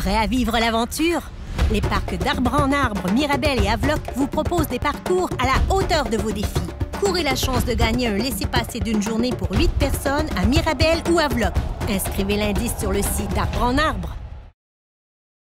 Prêt à vivre l'aventure? Les parcs d'Arbre en Arbre, Mirabel et Avloc vous proposent des parcours à la hauteur de vos défis. Courez la chance de gagner un laissez-passer d'une journée pour 8 personnes à Mirabel ou Avloc. Inscrivez l'indice sur le site d'Arbre en Arbre.